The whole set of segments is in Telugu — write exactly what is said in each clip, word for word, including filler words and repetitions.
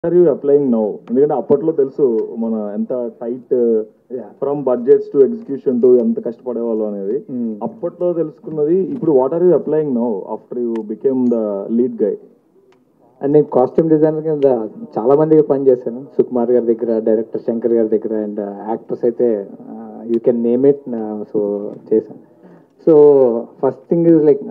Are you applying now? ఎందుకంటే అప్పట్లో తెలుసు మన ఎంత tight from budgets to execution to ఎంత కష్టపడేవాళ్ళు అనేది. అప్పట్లో తెలుసుకున్నది ఇప్పుడు what are you applying now after you became the lead guy? And నేను కాస్ట్యూమ్ డిజైనర్ కింద చాలా మందికి పనిచేశాను, సుకుమార్ గారి దగ్గర, డైరెక్టర్ శంకర్ గారి దగ్గర, అండ్ యాక్టర్స్ అయితే you can name it. So చేశాను. So first thing is like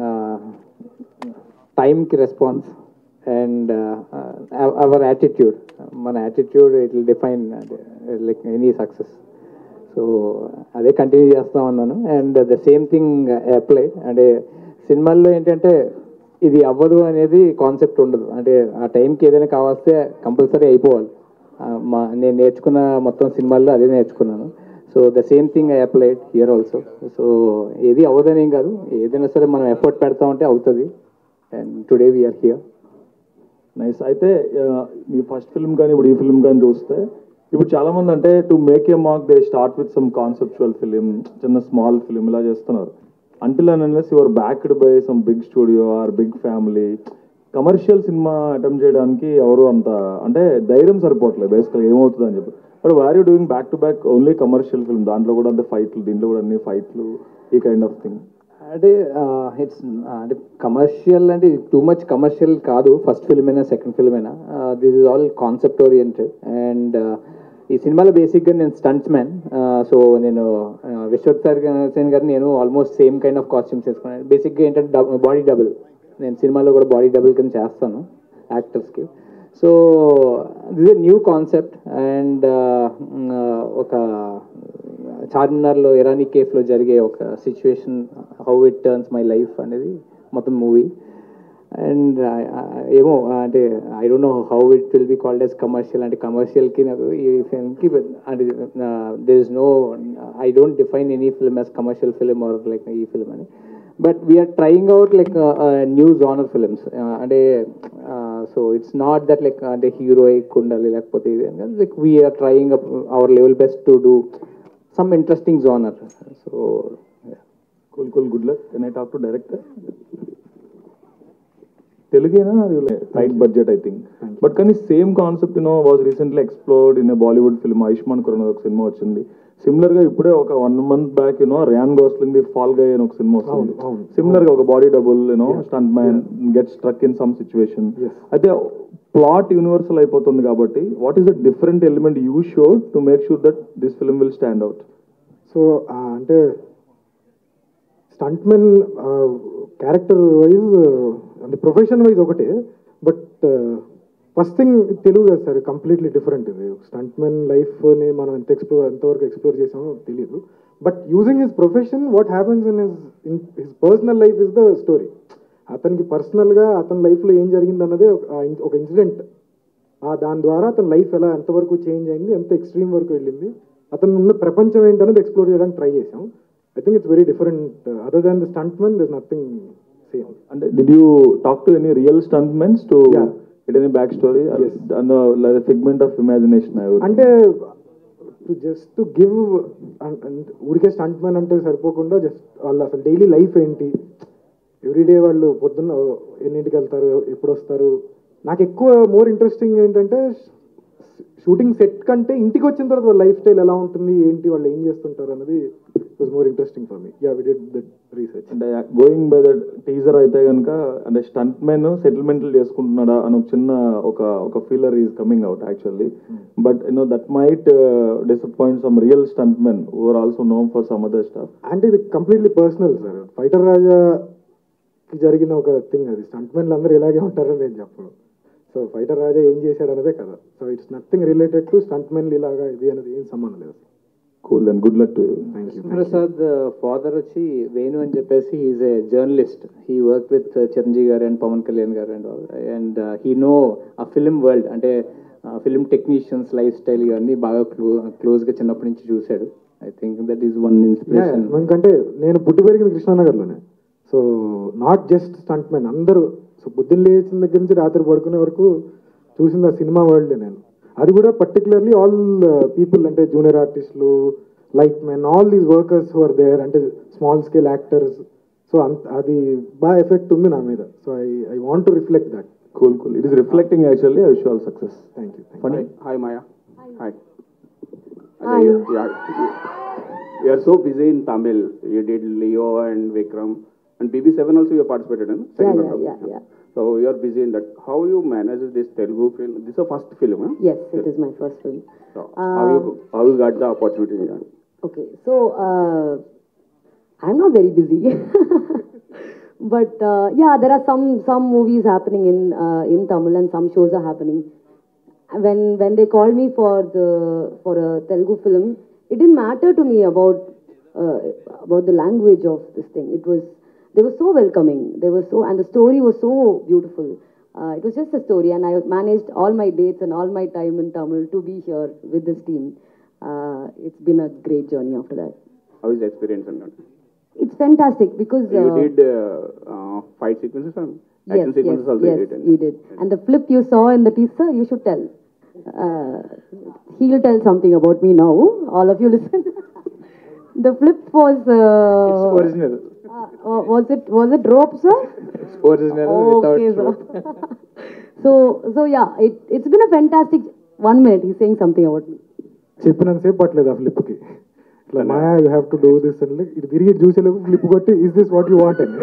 టైంకి రెస్పాన్స్ అండ్ అవర్ యాటిట్యూడ్. మన attitude it will define like any success. So అదే కంటిన్యూ చేస్తూ ఉన్నాను. And the same thing apply. అంటే సినిమాల్లో ఏంటంటే ఇది అవ్వదు అనేది కాన్సెప్ట్ ఉండదు. అంటే ఆ టైంకి ఏదైనా కావాల్స్తే కంపల్సరీ అయిపోవాలి. మా నేను నేర్చుకున్న మొత్తం సినిమాల్లో అదే నేర్చుకున్నాను. So the same thing I applied here also. So ఏది అవ్వదని ఏం కాదు, ఏదైనా సరే మనం ఎఫర్ట్ పెడతా ఉంటే అవుతుంది. And today we're here. Nice. అయితే మీ ఫస్ట్ ఫిల్మ్ కానీ ఇప్పుడు ఈ ఫిల్మ్ కానీ చూస్తే ఇప్పుడు చాలా మంది అంటే to make a mark they start with some conceptual film, చిన్న స్మాల్ ఫిలిం ఇలా చేస్తున్నారు. Until and unless you're backed by some big studio or big family, commercial cinema attempt చేయడానికి ఎవరు అంత అంటే ధైర్యం సరిపోవట్లేదు బేసికల్గా ఏమవుతుంది అని చెప్పి. But were you doing back to back only commercial film, దాంట్లో కూడా అంతే ఫైట్లు, దీంట్లో కూడా అన్ని ఫైట్లు, ఈ కైండ్ ఆఫ్ థింగ్. అంటే ఇట్స్ అంటే కమర్షియల్ అంటే టూ మచ్ కమర్షియల్ కాదు. ఫస్ట్ ఫిల్మ్ అయినా సెకండ్ ఫిల్మ్ అయినా this is all concept oriented. And ఈ సినిమాలో బేసిక్గా నేను స్టంట్స్ మ్యాన్. సో నేను విశ్వక్ సేన్ గారు నేను almost same kind of costumes వేసుకున్నాను. బేసిక్గా ఏంటంటే బాడీ డబుల్, నేను సినిమాలో కూడా బాడీ డబుల్ కింద చేస్తాను యాక్టర్స్కి. So this a new concept. And ఒక చార్మినార్లో ఇరానీ కేఫ్లో జరిగే ఒక situation, how it turns my life అనేది మొత్తం మూవీ. అండ్ ఏమో అంటే I don't know how it will be called as commercial. అంటే కమర్షియల్కి నాకు ఈ ఫిల్మ్కి అంటే there is no, I don't define any film as commercial film or like ఈ ఫిల్మ్ అని. But we're trying out like new genre films. అంటే so it's not that like అంటే హీరోయిక్ ఉండాలి లేకపోతే ఇది like we're trying our level best to do some interesting genre. So yeah. Cool, cool. Good luck. Can I talk to director? Telugena or you like tight budget, I think. But can the same concept, you know, was recently explored in a Bollywood film, Ayushmann Khurrana oka cinema vachindi. Similar ga ippude oka one month back, you know, Ryan Gosling the Fall Guy అని ఒక సినిమా వస్తుంది. Similar ga oka body double, you know, stunt man gets stuck in some situation. అయితే ప్లాట్ యూనివర్సల్ అయిపోతుంది కాబట్టి what is the different element you showed to make sure that this film will stand out? So అంటే స్టంట్మెన్ క్యారెక్టర్ వైజ్ అంటే ప్రొఫెషన్ వైజ్ ఒకటే, బట్ ఫస్ట్ థింగ్ తెలుగు కదా సార్, కంప్లీట్లీ డిఫరెంట్. ఇది స్టంట్మెన్ లైఫ్ని మనం ఎంత ఎక్స్ప్లోర్ ఎంతవరకు ఎక్స్ప్లోర్ చేసామో తెలియదు. But using his profession, what happens in his in his personal life is the story. అతనికి పర్సనల్గా అతని లైఫ్లో ఏం జరిగింది అన్నదే ఒక ఇన్సిడెంట్. దాని ద్వారా అతని లైఫ్ ఎలా ఎంతవరకు చేంజ్ అయింది, ఎంత ఎక్స్ట్రీమ్ వరకు వెళ్ళింది, అతను ఉన్న ప్రపంచం ఏంటనేది ఎక్స్ప్లోర్ చేయడానికి ట్రై చేసాం. I think it's very different. Other than the stuntmen there is nothing same. అంటే did you talk to any real stuntmens to get any back story like figment of imagination? అంటే టు జస్ట్ టు గివ్ ఊరికే స్టంట్మెన్ అంటే సరిపోకుండా జస్ట్ వాళ్ళు అసలు డైలీ లైఫ్ ఏంటి, ఎవ్రీడే వాళ్ళు పొద్దున్న ఎన్నింటికి వెళ్తారు, ఎప్పుడు వస్తారు. నాకు ఎక్కువ మోర్ ఇంట్రెస్టింగ్ ఏంటంటే షూటింగ్ సెట్ కంటే ఇంటికి వచ్చిన తర్వాత వాళ్ళ లైఫ్ స్టైల్ ఎలా ఉంటుంది, ఏంటి, వాళ్ళు ఏం చేస్తుంటారు అన్నది was more interesting for me. Yeah we did that research. అంటే గోయింగ్ బై దట్ టీజర్ అయితే కనుక అంటే స్టంట్ మెన్ సెటిల్మెంట్లు చేసుకుంటున్నాడా అని ఒక చిన్న ఒక ఒక feeler is coming out actually. But you know that might disappoint some real stunt men who are also known for some other stuff. అంటే ఇది completely personal sir. Fighter Raja జరిగిన ఒక థింగ్ అది. స్టంట్ మెన్లు అందరూ ఇలాగే ఉంటారని నేను చెప్పను. సో ఫైటర్ రాజా ఏం చేశాడు అన్నదే కదా. So it's nothing related to stunt మెన్లు ఇలాగా ఇది అనేది ఏం సంబంధం లేదు. Cool then good luck to you. Thank you. Prasad father వచ్చి వేణు అని చెప్పేసి is a journalist. He work with Chiranjeevi గారు అండ్ పవన్ కళ్యాణ్ గారు and all. And he know ఆ ఫిలిం వరల్డ్, అంటే ఫిలిం టెక్నీషియన్స్ లైఫ్ స్టైల్ ఇవన్నీ బాగా క్లో క్లోజ్గా చిన్నప్పటి నుంచి చూశాడు. I think that is one inspiration. ఎందుకంటే నేను పుట్టి పెరిగింది కృష్ణానగర్లోనే. So not just stunt men అందరూ. సో పొద్దున్న లేచిన దగ్గర నుంచి రాత్రి పడుకునే వరకు చూసింది ఆ సినిమా వరల్డ్ నేను. అది కూడా పర్టికులర్లీ ఆల్ పీపుల్, అంటే జూనియర్ ఆర్టిస్టులు, light men, all these workers who are there, అంటే స్మాల్ స్కేల్ యాక్టర్స్. సో అంత అది బాగా ఎఫెక్ట్ ఉంది నా మీద. So I I want to reflect that. Cool, cool. It is reflecting actually. I wish you all success. Thank you Funny. Hi, Maya. Hi. Hi. You, you, are, you are so busy in Tamil. You did Leo and Vikram. And B B seven also you participated in. Yeah, second yeah, round. yeah, yeah. So you are busy in that. How you manage this Telugu film? This is a first film, huh? Yes, it is my first film. So how you how you got the opportunity? Yeah? Okay, so uh, I'm not very busy, but uh, yeah, there are some some movies happening in uh, in Tamil and some shows are happening. When when they called me for the for a Telugu film, it didn't matter to me about uh, about the language of this thing. It was they were so welcoming. They were so and the story was so beautiful. Uh, it was just a story, and I managed all my dates and all my time in Tamil to be here with this team. Uh, it's been a great journey after that. How is the experience on that? It's fantastic because uh, You did uh, uh, fight sequences and yes, action sequences yes, also yes, you did. we did. And the flip you saw in the teaser, you should tell. Uh, he'll tell something about me now. All of you listen. The flip was. Uh, It's original. uh, was it was it rope, sir? It's original without Okay, sir. rope. so so yeah, it it's been a fantastic. One minute, he's saying something about me. చెప్పినంతసేపు పట్టలేదు ఆ ఫ్లిప్కి ఇట్లా Maya you have to do this అని ఇటు తిరిగి చూసేలోపు ఫ్లిప్ కొట్టి is this what you want అని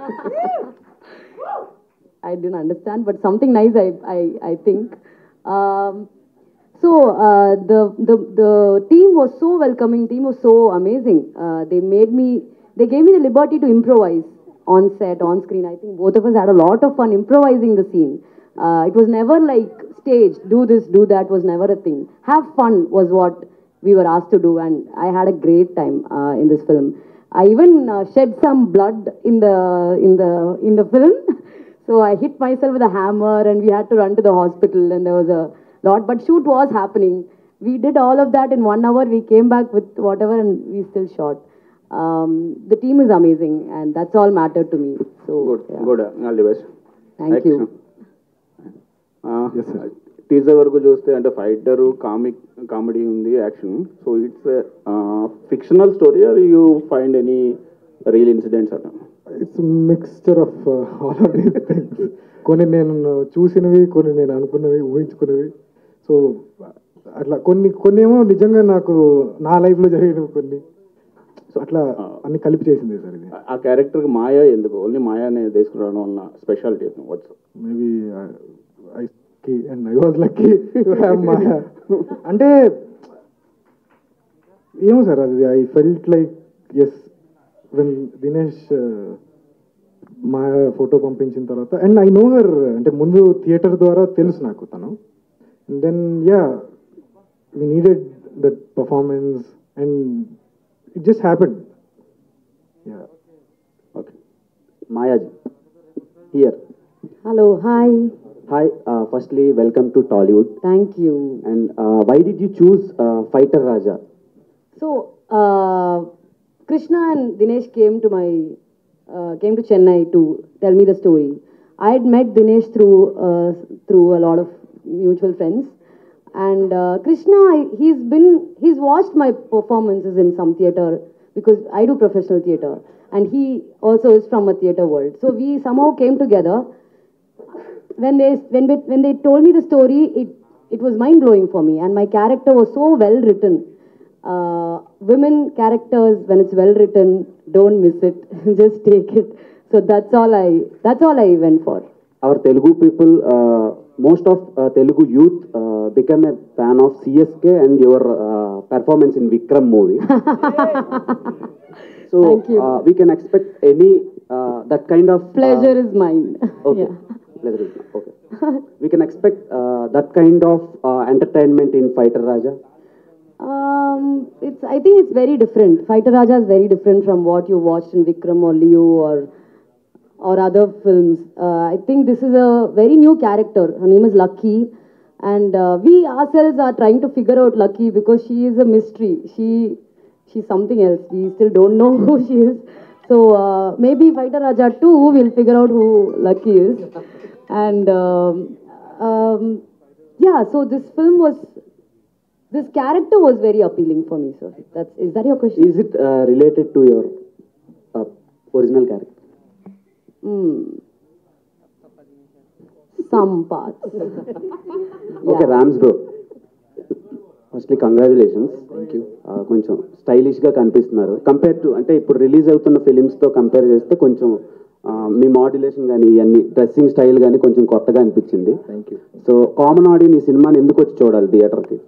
I didn't understand, but something nice, I, I, I think. Um, so uh, the, the the team was so welcoming. Team was so amazing. Uh, they made me. They gave me the liberty to improvise on set, on screen. I think both of us had a lot of fun improvising the scene. Uh, it was never like stage, do this, do that. Was never a thing. Have fun was what we were asked to do, and I had a great time uh, in this film. I even uh, shed some blood in the in the in the film. So I hit myself with a hammer and we had to run to the hospital and there was a lot. But shoot was happening. We did all of that in one hour. We came back with whatever and we still shot. Um, the team is amazing and that's all mattered to me. So Good, yeah. good. All the best. Thank you. Yes, sir. Teaser వరకు చూస్తే అంటే ఫైటర్ కామిక్ కామెడీ ఉంది action so it's fictional story or you find any real incidents అట it's mixture of all of these things కొన్ని నేను చూసినవి కొన్ని నేను అనుకున్నవి ఊహించుకున్నవి సో అట్లా కొన్ని కొన్ని ఏమో నిజంగా నాకు నా లైఫ్లో జరిగినవి కొన్ని సో అట్లా అన్ని కలిపి చేసింది సార్ ఇది ఆ క్యారెక్టర్కి మాయా ఎందుకు ఓన్లీ మాయానే తీసుకురావడం వల్ల speciality what's maybe I and I was lucky to have Maya అంటే ఏమో సార్ అది I felt like yes when Dinesh మా ఫోటో పంపించిన తర్వాత అండ్ ఐ నో హర్ అంటే ముందు థియేటర్ ద్వారా తెలుసు నాకు తను and then yeah we needed that performance and it just happened yeah okay మాయాజీ here Hello, hi. Hi, uh, firstly, welcome to Tollywood. Thank you. And uh, why did you choose uh, Fighter Raja? So, uh, Krishna and Dinesh came to my uh, came to Chennai to tell me the story. I had met Dinesh through uh, through a lot of mutual friends, and uh, Krishna, I- he's been he's watched my performances in some theater because I do professional theater, and he also is from a theater world. So we somehow came together. When they when we, when they told me the story, it it was mind blowing for me, and my character was so well written. Uh, women characters, when it's well written, don't miss it. Just take it. So that's all I that's all I went for. Our Telugu people, uh, most of uh, Telugu youth uh, became a fan of C S K and your uh, performance in Vikram movie. So Thank you. Uh, we can expect any uh, that kind of uh, Pleasure is mine. Okay. Yeah. Pleasure is mine. Okay. We can expect uh, that kind of uh, entertainment in Fighter Raja. Um, it's I think it's very different. Fighter Raja is very different from what you watched in Vikram or Leo or or other films. Uh, I think this is a very new character. Her name is Lucky, and uh, we ourselves are trying to figure out Lucky because she is a mystery. She she's something else. We still don't know who she is. So uh, maybe Fighter Raja two will figure out who Lucky is, and um, um, yeah. So this film was. This character was very appealing for me, sir. That's is that your question? Is it uh, related to your uh, original character? Hmm. some parts. Okay Rams bro, firstly congratulations. Thank you. కొంచెం స్టైలిష్గా కనిపిస్తున్నారు కంపేర్ టు, అంటే ఇప్పుడు రిలీజ్ అవుతున్న ఫిలిమ్స్తో కంపేర్ చేస్తే కొంచెం ఆ, మీ మాడ్యులేషన్ కానీ ఇవన్నీ డ్రెస్సింగ్ స్టైల్ కానీ కొంచెం కొత్తగా అనిపించింది. Thank you. So common audience ఈ సినిమాని ఎందుకు వచ్చి చూడాలి థియేటర్కి?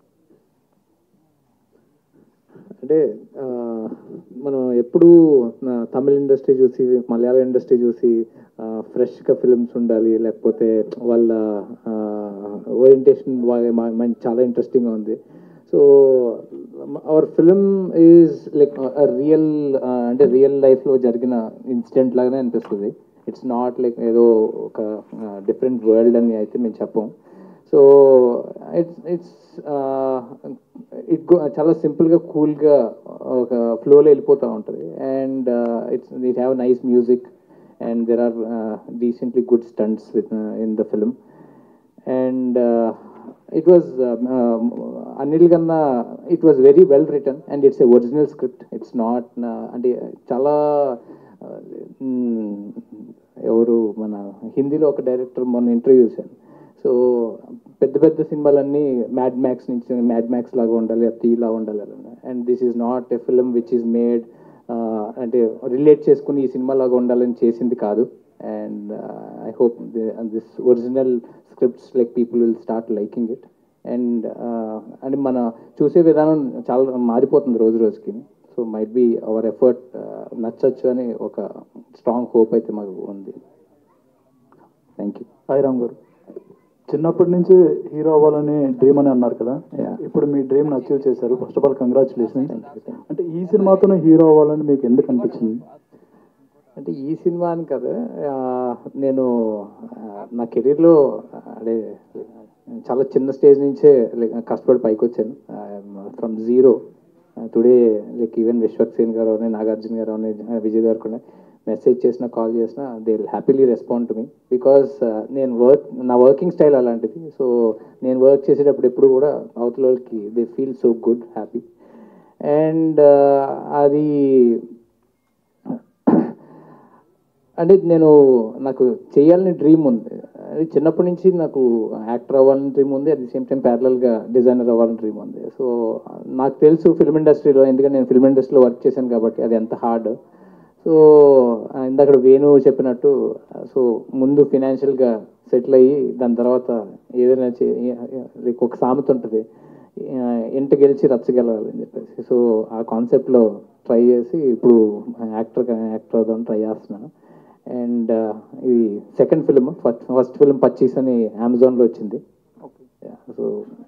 అంటే ఆ, మనం ఎప్పుడూ ఆ, తమిళ ఇండస్ట్రీ చూసి మలయాళం ఇండస్ట్రీ చూసి ఫ్రెష్గా ఫిల్మ్స్ ఉండాలి, లేకపోతే వాళ్ళ ఓరియంటేషన్ చాలా ఇంట్రెస్టింగ్గా ఉంది. So our film is like real, అంటే రియల్ లైఫ్లో జరిగిన ఇన్సిడెంట్ లాగానే అనిపిస్తుంది. ఇట్స్ నాట్ లైక్ ఏదో ఒక డిఫరెంట్ వరల్డ్ అని అయితే మేము చెప్పం. So it's it's it go చాలా సింపుల్గా కూల్గా ఒక ఫ్లోలో వెళ్ళిపోతూ ఉంటుంది. And it's it have nice music and there are decently good stunts with in the film. And it was uh, uh, Anil Ganna, it was very well written and it's a original script. It's not uh, అంటే చాలా ఎవరు మన హిందీలో ఒక డైరెక్టర్ మొన్న ఇంటర్వ్యూ చేశాను. సో పెద్ద పెద్ద సినిమాలన్నీ మ్యాడ్ మ్యాక్స్ నుంచి మ్యాడ్ మ్యాక్స్ లాగా ఉండాలి, తీలా ఉండాలి. And this is not a film which is made అంటే రిలేట్ చేసుకుని ఈ సినిమా లాగా ఉండాలని చేసింది కాదు. And I hope this original scripts like people will start liking it. And and మన చూసే విధానం చాలా మారిపోతుంది రోజు రోజుకి. So might be our effort నచ్చచ్చు అని ఒక స్ట్రాంగ్ హోప్ అయితే మాకు ఉంది. Thank you. హాయ్ రామ్ గారు, చిన్నప్పటి నుంచి హీరో అవ్వాలని డ్రీమ్ అని అన్నారు కదా, ఇప్పుడు మీ డ్రీమ్ని అచీవ్ చేశారు. First of all congratulation. అంటే ఈ సినిమాతోనే హీరో అవ్వాలని మీకు ఎందుకు అనిపించింది? అంటే ఈ సినిమా అని కదా, నేను నా కెరీర్లో అదే చాలా చిన్న స్టేజ్ నుంచే లైక్ కష్టపడి పైకి వచ్చాను. From zero today. Like even Vishwak Sen గారు అవన్నీ, నాగార్జున గారు అవన్నీ, విజయ్ గారు కూడా మెసేజ్ చేసినా కాల్ చేసినా they will happily respond to me. Because నేను వర్క్ నా వర్కింగ్ స్టైల్ అలాంటిది. సో నేను వర్క్ చేసేటప్పుడు ఎప్పుడు కూడా అవతల వాళ్ళకి they feel so good, happy. And అది అంటే నేను నాకు చేయాలని డ్రీమ్ ఉంది. అది చిన్నప్పటి నుంచి నాకు యాక్టర్ అవ్వాలని డ్రీమ్ ఉంది, అట్ ది సేమ్ టైం ప్యారలల్గా డిజైనర్ అవ్వాలని డ్రీమ్ ఉంది. సో నాకు తెలుసు ఫిల్మ్ ఇండస్ట్రీలో, ఎందుకంటే నేను ఫిల్మ్ ఇండస్ట్రీలో వర్క్ చేశాను కాబట్టి అది ఎంత హార్డ్. సో ఇందాక వేణు చెప్పినట్టు, సో ముందు ఫినాన్షియల్గా సెటిల్ అయ్యి దాని తర్వాత ఏదైనా లైక్ ఒక సామెత ఉంటుంది, ఇంట గెలిచి రచ్చ గెలవాలని చెప్పేసి. సో ఆ కాన్సెప్ట్లో ట్రై చేసి ఇప్పుడు యాక్టర్ యాక్టర్ అవుదామని ట్రై చేస్తున్నాను. అండ్ ఇది second film. First first film Pachchis అని అమెజాన్లో వచ్చింది. సో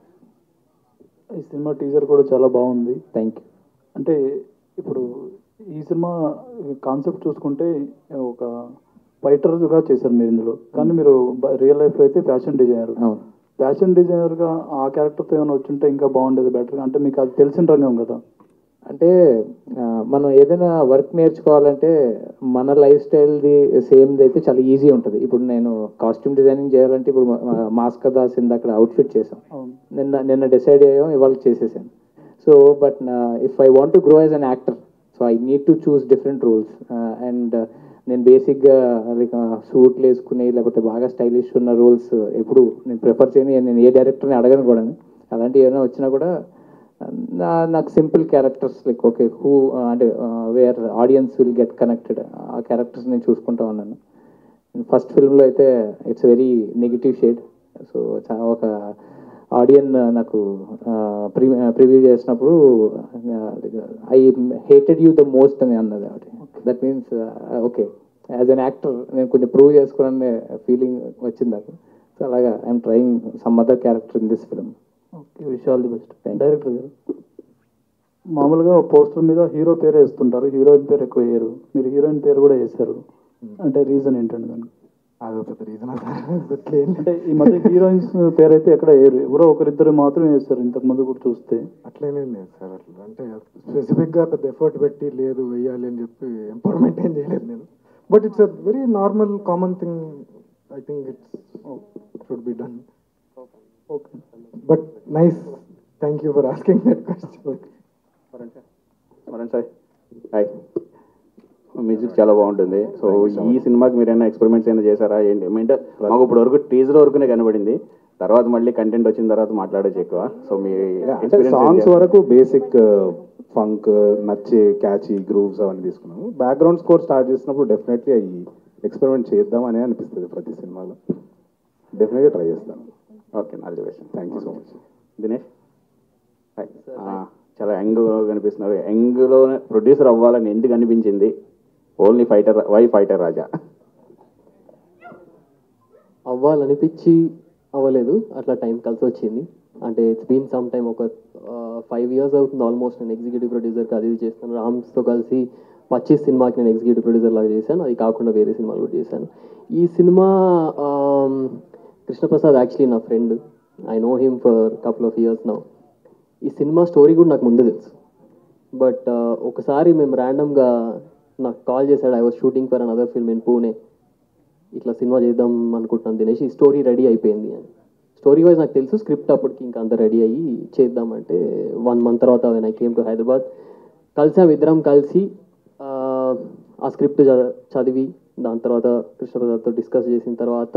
ఈ సినిమా టీజర్ కూడా చాలా బాగుంది. Thank you. అంటే ఇప్పుడు ఈ సినిమా కాన్సెప్ట్ చూసుకుంటే ఒక ఫైటర్గా చేశారు మీరు ఇందులో, కానీ మీరు రియల్ లైఫ్లో అయితే ఫ్యాషన్ డిజైనర్. అవును. ఫ్యాషన్ డిజైనర్గా ఆ క్యారెక్టర్తో ఏమైనా వచ్చింటే ఇంకా బాగుండేది, బెటర్గా. అంటే మీకు అది తెలిసిన రంగం కదా. అంటే మనం ఏదైనా వర్క్ నేర్చుకోవాలంటే మన లైఫ్ స్టైల్ది సేమ్ది అయితే చాలా ఈజీ ఉంటుంది. ఇప్పుడు నేను కాస్ట్యూమ్ డిజైనింగ్ చేయాలంటే ఇప్పుడు మాస్క్ దాస్ అక్కడ అవుట్ఫిట్ చేసాం, నిన్న నిన్న డిసైడ్ అయ్యాం, ఇవాళ చేసేసాను. So but if I want to grow as an actor, so I need to choose different roles. And నేను బేసిక్గా లైక్ సూట్లు వేసుకుని లేకపోతే బాగా స్టైలిష్ ఉన్న రోల్స్ ఎప్పుడు నేను ప్రిఫర్ చేయని, నేను ఏ డైరెక్టర్ని అడగను కూడా. అలాంటివి ఏమైనా వచ్చినా కూడా నాకు simple characters like okay who అంటే where audience will get connected, ఆ క్యారెక్టర్స్ నేను చూసుకుంటా ఉన్నాను. ఫస్ట్ ఫిల్మ్లో అయితే it's very negative shade. So ఒక ఆడియన్ నాకు ప్రి ప్రివ్యూ చేసినప్పుడు I hated you the most అని అన్నది ఆవిడ. That means okay as an actor నేను కొంచెం ప్రూవ్ చేసుకోవాలనే ఫీలింగ్ వచ్చింది నాకు. సో అలాగా I'm trying some other character in this film. Okay, wish all the best. Director గారు, మామూలుగా పోస్టర్ మీద హీరో పేరు వేస్తుంటారు, హీరోయిన్ పేరు ఎక్కువ వేయరు. మీరు హీరోయిన్ పేరు కూడా వేశారు, అంటే రీజన్ ఏంటండి దానికి? అదో పెద్ద రీజన్. అంటే ఈ మధ్య హీరోయిన్స్ పేరు అయితే ఎక్కడ వేయరు, ఎవరో ఒకరిద్దరు మాత్రం వేస్తారు. ఇంతకు ముందు కూడా చూస్తే అట్లనే లేదు సార్. అట్లా అంటే స్పెసిఫిక్గా పెద్ద ఎఫర్ట్ పెట్టి లేదు వేయాలి అని చెప్పి ఎంపవర్మెంట్ ఏం చేయలేదు నేను. But it's a very normal common thing. I think it's should be done. Okay, but nice. Thank you for asking that question. Varun sir, hi. Music చాలా బాగుంటుంది. సో ఈ సినిమాకి మీరు ఏమైనా ఎక్స్పెరిమెంట్స్ ఏమైనా చేశారా ఏంటి? అంటే మాకు ఇప్పుడు వరకు టీజర్ వరకునే కనబడింది, తర్వాత మళ్ళీ కంటెంట్ వచ్చిన తర్వాత మాట్లాడచ్చు ఎక్కువ. సో మీ సాంగ్స్ వరకు బేసిక్ ఫంక్ నచ్చే క్యాచీ గ్రూవ్స్ అవన్నీ తీసుకున్నాము. బ్యాక్గ్రౌండ్ స్కోర్ స్టార్ట్ చేసినప్పుడు డెఫినెట్లీ అవి ఎక్స్పెరిమెంట్ చేద్దాం అనే అనిపిస్తుంది ప్రతి సినిమాలో. డెఫినెట్గా ట్రై చేస్తాను. Okay, all the best. Thank you so much. Dinesh, hi. చాలా యంగ్ కనిపిస్తున్నారు. యంగ్లో ప్రొడ్యూసర్ అవ్వాలని ఎందుకు అనిపించింది? Only fighter, why fighter Raja? అవ్వాలనిపించి అవ్వలేదు, అట్లా టైం కలిసి వచ్చింది. అంటే ఇట్స్ బీన్ సమ్ టైమ్, ఒక ఫైవ్ ఇయర్స్ అవుతుంది ఆల్మోస్ట్ నేను ఎగ్జిక్యూటివ్ ప్రొడ్యూసర్కి అది చేస్తాను. రామ్స్తో కలిసి పచ్చీస్ సినిమాకి నేను ఎగ్జిక్యూటివ్ ప్రొడ్యూసర్ లాగా చేశాను. అది కాకుండా వేరే సినిమాలు కూడా చేశాను. ఈ సినిమా కృష్ణప్రసాద్ యాక్చువల్లీ నా friend, I know him for couple of years now. ఈ సినిమా స్టోరీ కూడా నాకు ముందు తెలుసు, బట్ ఒకసారి మేము ర్యాండమ్గా నాకు కాల్ చేశాడు. I was shooting for another film in Pune, ఇట్లా సినిమా చేద్దాం అనుకుంటున్నాను దినేష్, ఈ స్టోరీ రెడీ అయిపోయింది అని. స్టోరీ వైజ్ నాకు తెలుసు, స్క్రిప్ట్ అప్పటికి ఇంకా అంత రెడీ అయ్యి చేద్దామంటే వన్ మంత్ తర్వాత when I came to Hyderabad కలిసాం. ఇద్దరం కలిసి ఆ స్క్రిప్ట్ చదివి దాని తర్వాత కృష్ణప్రసాద్తో డిస్కస్ చేసిన తర్వాత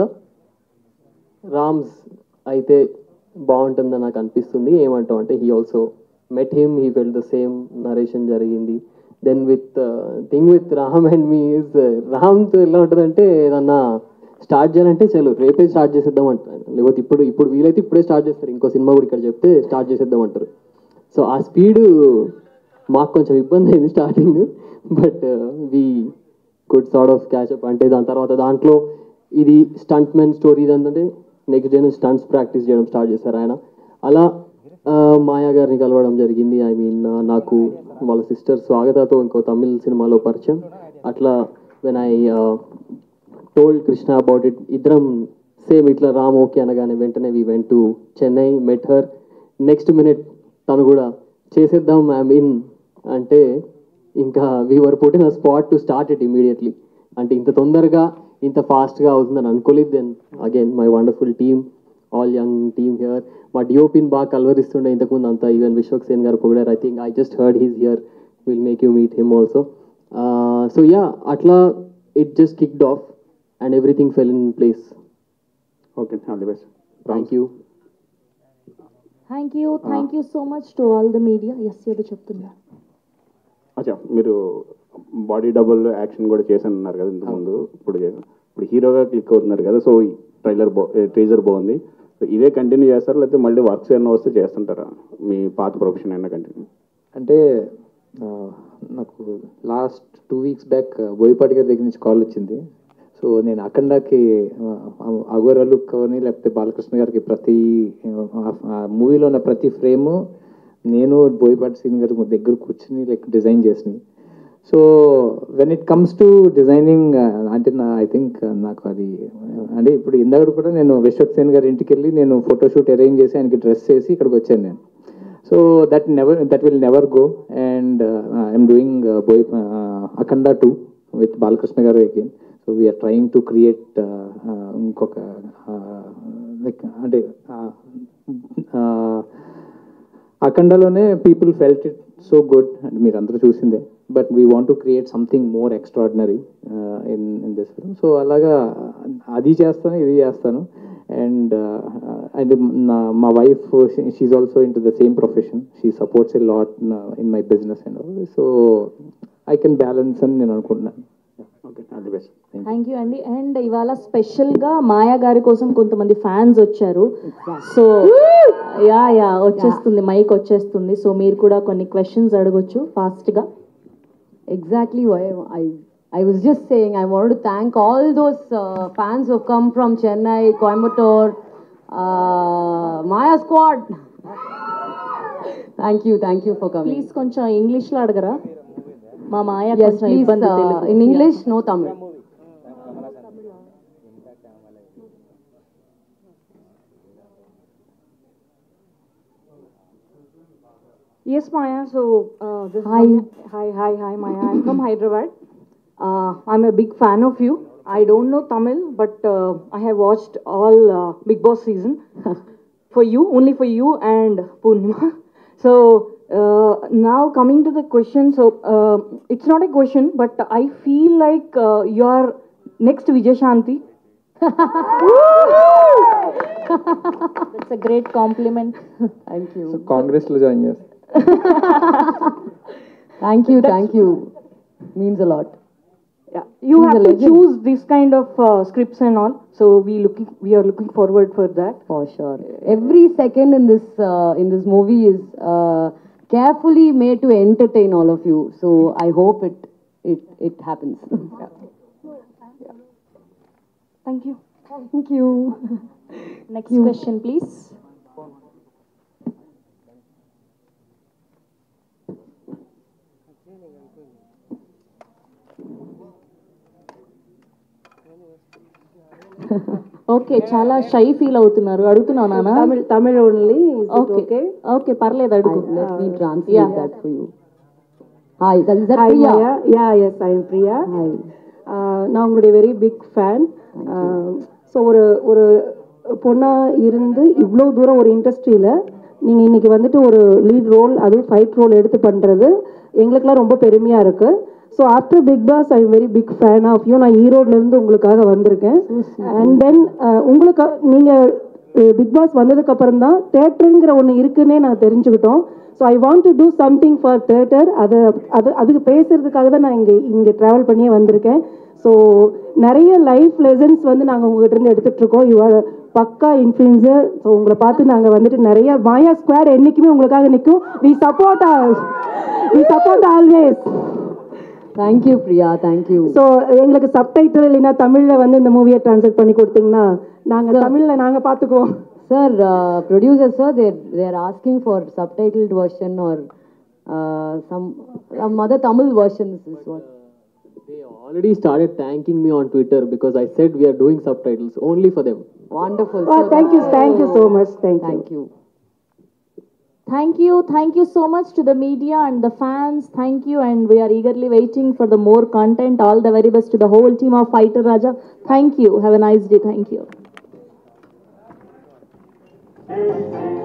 రామ్స్ అయితే బాగుంటుందని నాకు అనిపిస్తుంది. ఏమంటావు అంటే he also met him, he fell the same, narration జరిగింది. Then with thing with Ram and me is, రామ్తో ఎలా ఉంటుందంటే ఏదన్నా స్టార్ట్ చేయాలంటే చలో రేపే స్టార్ట్ చేసేద్దాం అంటారు, లేకపోతే ఇప్పుడు ఇప్పుడు వీలైతే ఇప్పుడే స్టార్ట్ చేస్తారు, ఇంకో సినిమా కూడా ఇక్కడ చెప్తే స్టార్ట్ చేసేద్దాం అంటారు. సో ఆ స్పీడ్ మాకు కొంచెం ఇబ్బంది అయింది starting, but we good sort of catch up. అంటే దాని తర్వాత దాంట్లో ఇది స్టంట్ మెన్ స్టోరీ, ఏంటంటే నెక్స్ట్ డే నుంచి స్టంట్స్ ప్రాక్టీస్ చేయడం స్టార్ట్ చేశారు ఆయన. అలా మాయా గారిని కలవడం జరిగింది. ఐ మీన్ నాకు వాళ్ళ సిస్టర్ స్వాగతతో ఇంకో తమిళ్ సినిమాలో పరిచయం. అట్లా when I told Krishna about it, ఇద్దరం సేమ్ ఇట్లా రామ్ ఓకే అనగానే వెంటనే we went to Chennai, met her. Next minute తను కూడా చేసేద్దాం ఐ మీన్ అంటే ఇంకా we were put in a spot to start it immediately. అంటే ఇంత తొందరగా ఇంత ఫాస్ట్గా అవుతుందని అనుకోలేదు. Then again my wonderful team, all young team here. మా డిఓపిని బాగా కలవరిస్తుండే ఇంతకుముందు అంతా, ఈవెన్ విశ్వక్ సేన్ గారు పొగిడారు. I think I just heard he's here, will make you meet him also. So yeah, అట్లా it just kicked off and everything fell in place. Okay, all the best. Thank you. Thank you thank you so much to all the media. Yes ఏదో చెప్తున్నా. అచ్చా, మీరు బాడీ డబుల్ యాక్షన్ కూడా చేశాను అన్నారు కదా ఇంతకుముందు, ఇప్పుడు చేశాను. ఇప్పుడు హీరోగా క్లిక్ అవుతున్నారు కదా, సో ట్రైలర్ బా ట్రేజర్ బాగుంది. సో ఇదే కంటిన్యూ చేస్తారా, లేకపోతే మళ్ళీ వర్క్స్ ఏమైనా వస్తే చేస్తుంటారా? మీ పాత ప్రొఫెషన్ అయినా కంటిన్యూ? అంటే నాకు last two weeks back Boyapati గారి దగ్గర నుంచి కాల్ వచ్చింది. సో నేను అఖండాకి అఘోర లుక్ అని లేకపోతే బాలకృష్ణ గారికి ప్రతి మూవీలో ఉన్న ప్రతి ఫ్రేము నేను బోయపాటి సీన్ గారి దగ్గర కూర్చుని లైక్ డిజైన్ చేసినాయి. So when it comes to designing అంటే నా ఐ థింక్ నాకు అది అంటే ఇప్పుడు ఇందాక కూడా నేను విశ్వక్ సేన్ గారి ఇంటికి వెళ్ళి నేను ఫోటోషూట్ అరేంజ్ చేసి ఆయనకి డ్రెస్ చేసి ఇక్కడికి వచ్చాను నేను. So that never that will never go. And I'm doing బోయ్ అఖండా టూ విత్ బాలకృష్ణ గారు again. So we're trying to create ఇంకొక లైక్ అంటే అఖండాలోనే people felt it so good and మీరు అందరూ చూసిందే, but we want to create something more extraordinary in in this film. So అలాగా అది చేస్తాను, ఇది చేస్తాను. అండ్ అండ్ మా wife she also in to the same profession, she supports a lot in my business and all. So I can balance అని నేను అనుకుంటున్నాను. థ్యాంక్ యూ అండి. అండ్ ఇవాళ స్పెషల్గా మాయా గారి కోసం కొంతమంది ఫ్యాన్స్ వచ్చారు. సో యా యా వచ్చేస్తుంది, మైక్ వచ్చేస్తుంది. సో మీరు కూడా కొన్ని క్వశ్చన్స్ అడగొచ్చు ఫాస్ట్గా. Exactly why I I was just saying I wanted to thank all those uh, fans who have come from Chennai, Coimbatore, uh, Maya squad. Thank you, thank you for coming. Please కొంచెం ఇంగ్లీష్లో అడగరా? మా మాయా Yes, కొంచెం please, ఇబ్బంది uh, Telugu. in English, no Tamil. Yes, Maya. So, uh, this Hi. is hi, hi, hi, Maya. I'm from Hyderabad. Uh, I'm a big fan of you. I don't know Tamil, but uh, I have watched all uh, Big Boss season for you, only for you and Purnima. So, Uh, now coming to the question, so uh, it's not a question, but I feel like uh, you are next Vijay Shanti. That's a great compliment. Thank you. So కాంగ్రెస్లో జాయిన్ చేస్తాను. Thank you, thank you. Means a lot. Yeah, you He's have a to legend. choose this kind of uh, scripts and all. So we looking, we are looking forward for that. For sure. Every second in this uh, in this movie is uh, carefully made to entertain all of you. So I hope it it it happens. Thank you. Thank you. Next question, please. Okay చాలా షై ఫీల్ అవుతున్నారు అడుగుతున్నావు నాన్న Tamil, Tamil only. Is it okay okay? Okay పర్లేదు అడుగు Let me translate Yeah. that for you. Hi, that is that Hi, Priya. Maya. Yeah, yes, I am Priya. Hi. Uh, நான் உங்களுடைய வெரி பிக் ஃபேன். ஸோ ஒரு ஒரு பொண்ணாக இருந்து இவ்வளோ தூரம் ஒரு இண்டஸ்ட்ரியில் நீங்கள் இன்னைக்கு வந்துட்டு ஒரு லீட் ரோல் அதுவும் ஃபைட் ரோல் எடுத்து பண்ணுறது எங்களுக்கெல்லாம் ரொம்ப பெருமையாக இருக்குது. So after Bigg Boss I am very big fan of you. நான் ஈரோட்லேருந்து உங்களுக்காக வந்திருக்கேன். அண்ட் தென் உங்களுக்கு நீங்கள் பிக் பாஸ் வந்ததுக்கு அப்புறம் தான் தேட்டருங்கிற ஒன்று இருக்குன்னே நான் தெரிஞ்சுக்கிட்டோம். So I want to do something for theatre. அதை அது அதுக்கு பேசுறதுக்காக தான் நான் இங்கே இங்கே ட்ராவல் பண்ணியே வந்திருக்கேன். ஸோ நிறைய லைஃப் லெசன்ஸ் வந்து நாங்கள் உங்ககிட்ட இருந்து எடுத்துட்டு இருக்கோம். யூ ஆர் பக்கா இன்ஃப்ளூயன்சர். ஸோ உங்களை பார்த்து நாங்கள் வந்துட்டு நிறைய மாயா ஸ்குவாட் என்றைக்குமே உங்களுக்காக நிற்கும். We support we support always. Thank you, Priya. Thank you. So எங்களுக்கு சப்டைட்டில் இல்லைன்னா தமிழில் வந்து இந்த மூவியை ட்ரான்ஸ்லேட் பண்ணி கொடுத்தீங்கன்னா நாங்கள் தமிழில் நாங்கள் பார்த்துக்குவோம். Sir, uh, producer sir, they they are asking for subtitled version or uh, some some other Tamil version. This is what. They already started thanking me on Twitter because I said we are doing subtitles only for them. Wonderful. Oh, sir. thank you, thank you so much. Thank you. Thank you. Thank you. Thank you so much to the media and the fans. Thank you. And we are eagerly waiting for the more content. All the very best to the whole team of Fighter Raja. Thank you. Have a nice day. Thank you.